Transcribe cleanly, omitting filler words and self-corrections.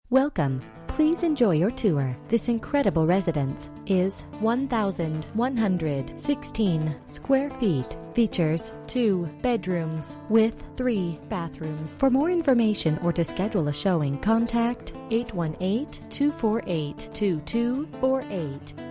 Welcome. Please enjoy your tour. This incredible residence is 1,116 square feet. Features 2 bedrooms with 3 bathrooms. For more information or to schedule a showing, contact 818-248-2248.